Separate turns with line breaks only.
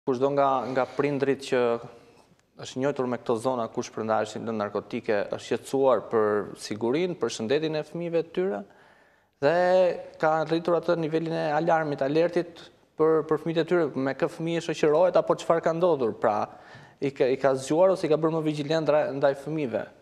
kushdo nga prindërit që është njohur me këto zona ku shpërndarjen në narkotike, është shqetësuar për sigurinë, për shëndetin e fëmijëve të tyre dhe ka rritur atë nivelin e alarmit, alertit për fëmijët e tyre, me kë fëmijë shoqërohet apo çfarë ka ndodhur. Pra, i ka zgjuar ose i ka bërë më vigjilent ndaj fëmijëve.